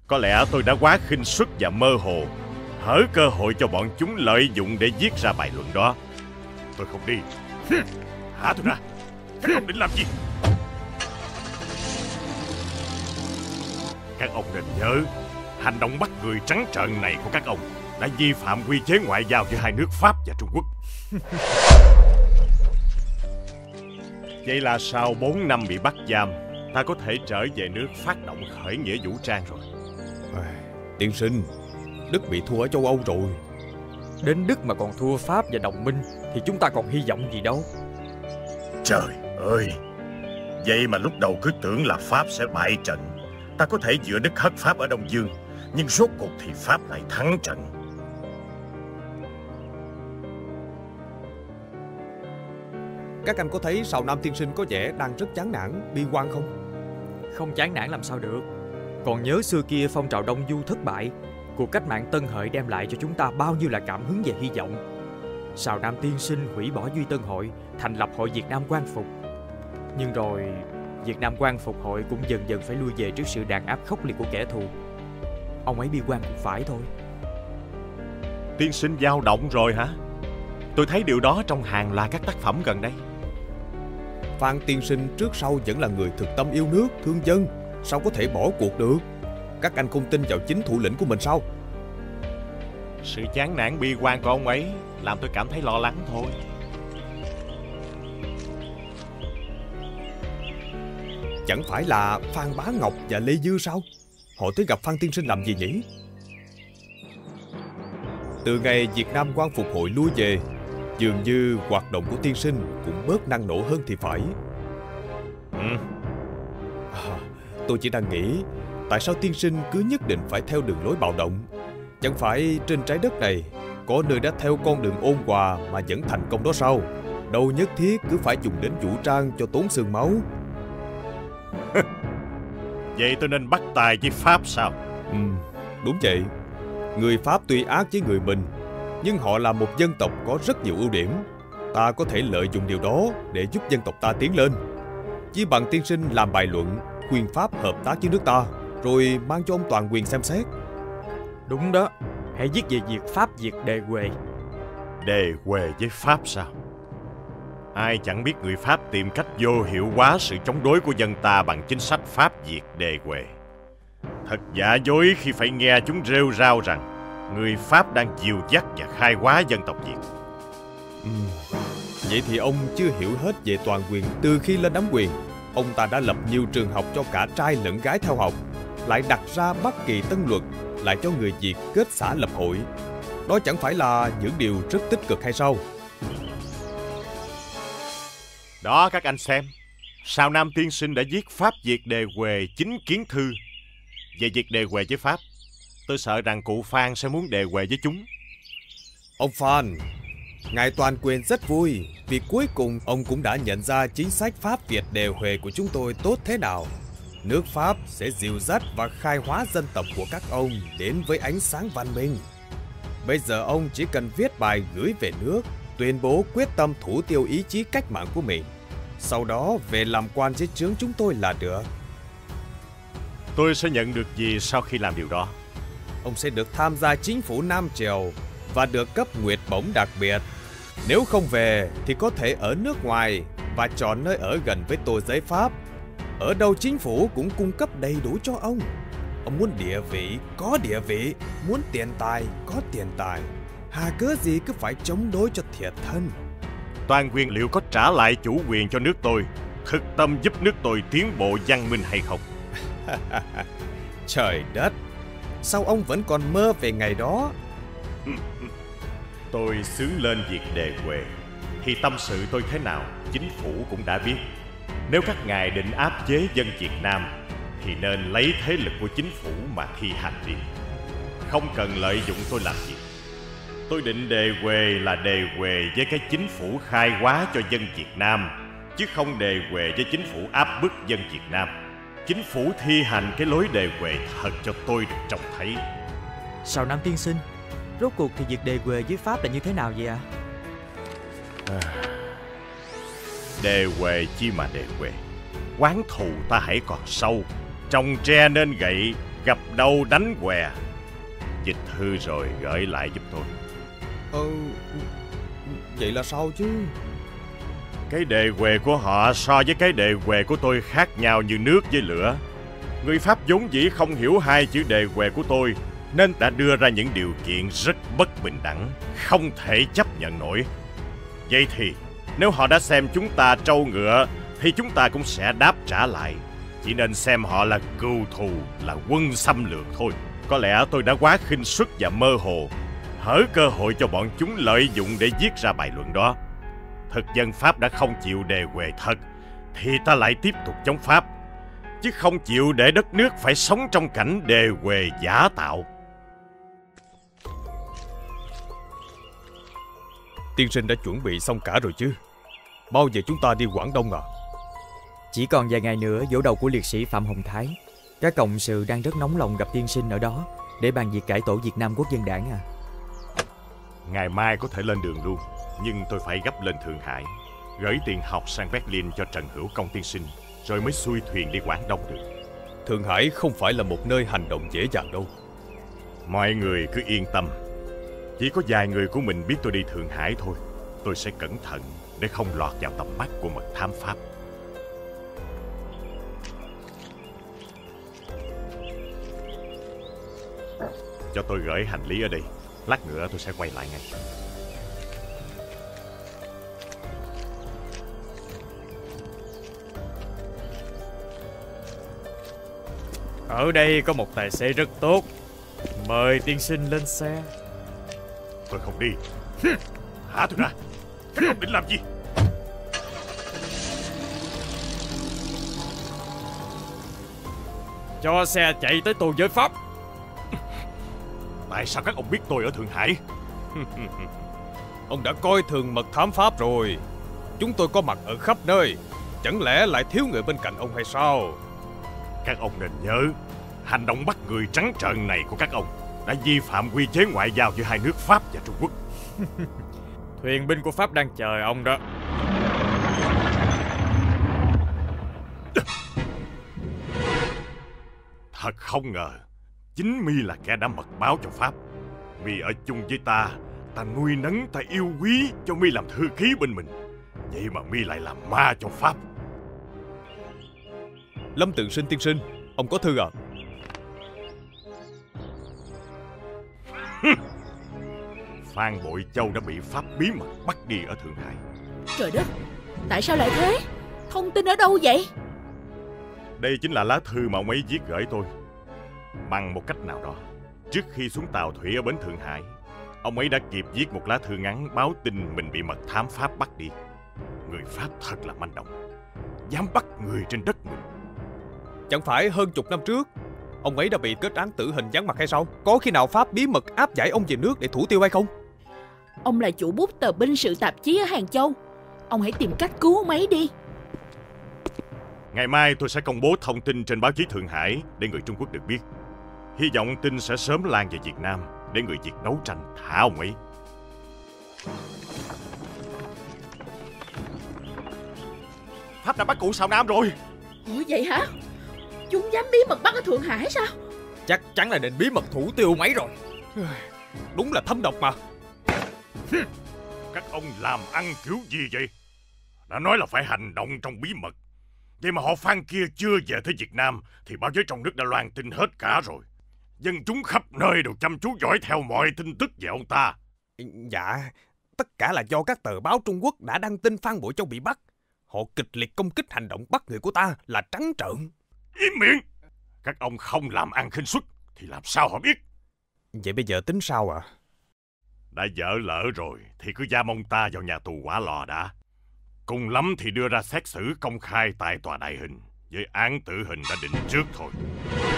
Có lẽ tôi đã quá khinh suất và mơ hồ, hở cơ hội cho bọn chúng lợi dụng để viết ra bài luận đó. Tôi không đi. Thả tôi ra. Các ông định làm gì? Các ông nên nhớ, hành động bắt người trắng trợn này của các ông đã vi phạm quy chế ngoại giao giữa hai nước Pháp và Trung Quốc. Vậy là sau 4 năm bị bắt giam, ta có thể trở về nước phát động khởi nghĩa vũ trang rồi. Tiên sinh, Đức bị thua ở châu Âu rồi. Đến Đức mà còn thua Pháp và đồng minh thì chúng ta còn hy vọng gì đâu. Trời ơi, vậy mà lúc đầu cứ tưởng là Pháp sẽ bại trận. Ta có thể dựa Đức hất Pháp ở Đông Dương, nhưng rốt cuộc thì Pháp lại thắng trận. Các anh có thấy Sào Nam tiên sinh có vẻ đang rất chán nản, bi quan không? Không chán nản làm sao được. Còn nhớ xưa kia phong trào Đông Du thất bại, cuộc cách mạng Tân Hợi đem lại cho chúng ta bao nhiêu là cảm hứng và hy vọng. Sào Nam tiên sinh hủy bỏ Duy Tân Hội, thành lập Hội Việt Nam Quang Phục. Nhưng rồi Việt Nam Quang Phục Hội cũng dần dần phải lui về trước sự đàn áp khốc liệt của kẻ thù. Ông ấy bi quan cũng phải thôi. Tiên sinh dao động rồi hả? Tôi thấy điều đó trong hàng loạt các tác phẩm gần đây. Phan tiên sinh trước sau vẫn là người thực tâm yêu nước, thương dân, sao có thể bỏ cuộc được? Các anh không tin vào chính thủ lĩnh của mình sao? Sự chán nản bi quan của ông ấy làm tôi cảm thấy lo lắng thôi. Chẳng phải là Phan Bá Ngọc và Lê Dư sao? Họ tới gặp Phan tiên sinh làm gì nhỉ? Từ ngày Việt Nam Quang Phục Hội lui về, dường như hoạt động của tiên sinh cũng bớt năng nổ hơn thì phải. Tôi chỉ đang nghĩ, tại sao tiên sinh cứ nhất định phải theo đường lối bạo động? Chẳng phải trên trái đất này có nơi đã theo con đường ôn hòa mà vẫn thành công đó sao? Đâu nhất thiết cứ phải dùng đến vũ trang cho tốn xương máu. Vậy tôi nên bắt tay với Pháp sao? Đúng vậy. Người Pháp tuy ác với người mình, nhưng họ là một dân tộc có rất nhiều ưu điểm. Ta có thể lợi dụng điều đó để giúp dân tộc ta tiến lên. Chỉ bằng tiên sinh làm bài luận khuyên Pháp hợp tác với nước ta, rồi mang cho ông toàn quyền xem xét. Đúng đó. Hãy viết về việc Pháp Việt đề huề. Đề huề với Pháp sao? Ai chẳng biết người Pháp tìm cách vô hiệu hóa sự chống đối của dân ta bằng chính sách Pháp Việt đề huề. Thật giả dối khi phải nghe chúng rêu rao rằng người Pháp đang dìu dắt và khai hóa dân tộc Việt. Vậy thì ông chưa hiểu hết về toàn quyền. Từ khi lên nắm quyền, ông ta đã lập nhiều trường học cho cả trai lẫn gái theo học, lại đặt ra Bắc Kỳ Tân Luật, lại cho người Việt kết xã lập hội. Đó chẳng phải là những điều rất tích cực hay sao? Đó các anh xem, Sào Nam tiên sinh đã viết Pháp Việt đề huề chính kiến thư. Về việc đề huề với Pháp, tôi sợ rằng cụ Phan sẽ muốn đề huề với chúng. Ông Phan, ngài toàn quyền rất vui vì cuối cùng ông cũng đã nhận ra chính sách Pháp Việt đề huề của chúng tôi tốt thế nào. Nước Pháp sẽ dìu dắt và khai hóa dân tộc của các ông đến với ánh sáng văn minh. Bây giờ ông chỉ cần viết bài gửi về nước, tuyên bố quyết tâm thủ tiêu ý chí cách mạng của mình. Sau đó về làm quan dưới trướng chúng tôi là được. Tôi sẽ nhận được gì sau khi làm điều đó? Ông sẽ được tham gia chính phủ Nam Triều và được cấp nguyệt bổng đặc biệt. Nếu không về thì có thể ở nước ngoài và chọn nơi ở gần với tô giấy Pháp. Ở đâu chính phủ cũng cung cấp đầy đủ cho ông. Ông muốn địa vị, có địa vị. Muốn tiền tài, có tiền tài. Hà cớ gì cứ phải chống đối cho thiệt thân. Toàn quyền liệu có trả lại chủ quyền cho nước tôi, thực tâm giúp nước tôi tiến bộ văn minh hay không? Trời đất, sao ông vẫn còn mơ về ngày đó? Tôi xướng lên việc đề huề thì tâm sự tôi thế nào chính phủ cũng đã biết. Nếu các ngài định áp chế dân Việt Nam thì nên lấy thế lực của chính phủ mà thi hành đi, không cần lợi dụng tôi làm gì. Tôi định đề huề là đề huề với cái chính phủ khai hóa cho dân Việt Nam, chứ không đề huề với chính phủ áp bức dân Việt Nam. Chính phủ thi hành cái lối đề huề thật cho tôi được trông thấy. Sào Nam tiên sinh, rốt cuộc thì việc đề huề với Pháp là như thế nào vậy ạ? Đề huề chi mà đề huề, oán thù ta hãy còn sâu, trồng tre nên gậy, gặp đâu đánh què. Dịch thư rồi gửi lại giúp tôi. Vậy là sao chứ? Cái đề huề của họ so với cái đề huề của tôi khác nhau như nước với lửa. Người Pháp vốn dĩ không hiểu hai chữ đề huề của tôi, nên đã đưa ra những điều kiện rất bất bình đẳng, không thể chấp nhận nổi. Vậy thì, nếu họ đã xem chúng ta trâu ngựa, thì chúng ta cũng sẽ đáp trả lại. Chỉ nên xem họ là cừu thù, là quân xâm lược thôi. Có lẽ tôi đã quá khinh suất và mơ hồ, hở cơ hội cho bọn chúng lợi dụng để viết ra bài luận đó. Thực dân Pháp đã không chịu đề huề thật, thì ta lại tiếp tục chống Pháp, chứ không chịu để đất nước phải sống trong cảnh đề huề giả tạo. Tiên sinh đã chuẩn bị xong cả rồi chứ? Bao giờ chúng ta đi Quảng Đông à? Chỉ còn vài ngày nữa giỗ đầu của liệt sĩ Phạm Hồng Thái. Các cộng sự đang rất nóng lòng gặp tiên sinh ở đó để bàn việc cải tổ Việt Nam Quốc dân đảng à. Ngày mai có thể lên đường luôn, nhưng tôi phải gấp lên Thượng Hải, gửi tiền học sang Berlin cho Trần Hữu Công tiên sinh, rồi mới xuôi thuyền đi Quảng Đông được. Thượng Hải không phải là một nơi hành động dễ dàng đâu. Mọi người cứ yên tâm. Chỉ có vài người của mình biết tôi đi Thượng Hải thôi. Tôi sẽ cẩn thận để không lọt vào tầm mắt của mật thám Pháp. Cho tôi gửi hành lý ở đây. Lát nữa tôi sẽ quay lại ngay. Ở đây có một tài xế rất tốt. Mời tiên sinh lên xe. Tôi không đi. Thả tôi ra. Các ông định làm gì? Cho xe chạy tới tù giới Pháp. Tại sao các ông biết tôi ở Thượng Hải? Ông đã coi thường mật thám Pháp rồi. Chúng tôi có mặt ở khắp nơi. Chẳng lẽ lại thiếu người bên cạnh ông hay sao? Các ông nên nhớ, hành động bắt người trắng trợn này của các ông đã vi phạm quy chế ngoại giao giữa hai nước Pháp và Trung Quốc. Thuyền binh của Pháp đang chờ ông đó. Thật không ngờ, chính mi là kẻ đã mật báo cho Pháp. Mi ở chung với ta, ta nuôi nấng, ta yêu quý cho mi làm thư ký bên mình. Vậy mà mi lại làm ma cho Pháp. Lâm Tượng Sinh tiên sinh, ông có thư à? Phan Bội Châu đã bị Pháp bí mật bắt đi ở Thượng Hải. Trời đất, tại sao lại thế? Thông tin ở đâu vậy? Đây chính là lá thư mà ông ấy viết gửi tôi. Bằng một cách nào đó, trước khi xuống tàu thủy ở bến Thượng Hải, ông ấy đã kịp viết một lá thư ngắn báo tin mình bị mật thám Pháp bắt đi. Người Pháp thật là manh động, dám bắt người trên đất mình. Chẳng phải hơn chục năm trước ông ấy đã bị kết án tử hình giáng mặt hay sao? Có khi nào Pháp bí mật áp giải ông về nước để thủ tiêu hay không? Ông là chủ bút tờ binh sự tạp chí ở Hàng Châu. Ông hãy tìm cách cứu ông ấy đi. Ngày mai tôi sẽ công bố thông tin trên báo chí Thượng Hải để người Trung Quốc được biết. Hy vọng tin sẽ sớm lan về Việt Nam để người Việt đấu tranh thả ông ấy. Pháp đã bắt cụ Sào Nam rồi. Ủa vậy hả? Chúng dám bí mật bắt ở Thượng Hải sao? Chắc chắn là định bí mật thủ tiêu ông ấy rồi. Đúng là thâm độc mà. Các ông làm ăn kiểu gì vậy? Đã nói là phải hành động trong bí mật. Vậy mà họ Phan kia chưa về tới Việt Nam thì báo giới trong nước đã loan tin hết cả rồi. Dân chúng khắp nơi đều chăm chú dõi theo mọi tin tức về ông ta. Dạ, tất cả là do các tờ báo Trung Quốc đã đăng tin Phan Bội Châu bị bắt. Họ kịch liệt công kích hành động bắt người của ta là trắng trợn. Im miệng! Các ông không làm ăn khinh suất thì làm sao họ biết? Vậy bây giờ tính sao ạ? Đã dở lỡ rồi thì cứ giam ông ta vào nhà tù Hỏa Lò đã. Cùng lắm thì đưa ra xét xử công khai tại tòa đại hình với án tử hình đã định trước thôi.